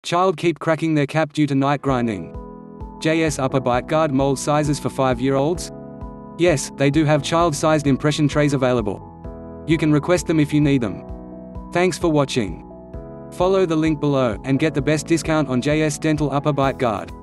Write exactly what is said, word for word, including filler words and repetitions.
Child keep cracking their cap due to night grinding. J S Upper Bite Guard mold sizes for five-year-olds? Yes, they do have child-sized impression trays available. You can request them if you need them. Thanks for watching. Follow the link below, and get the best discount on J S Dental Upper Bite Guard.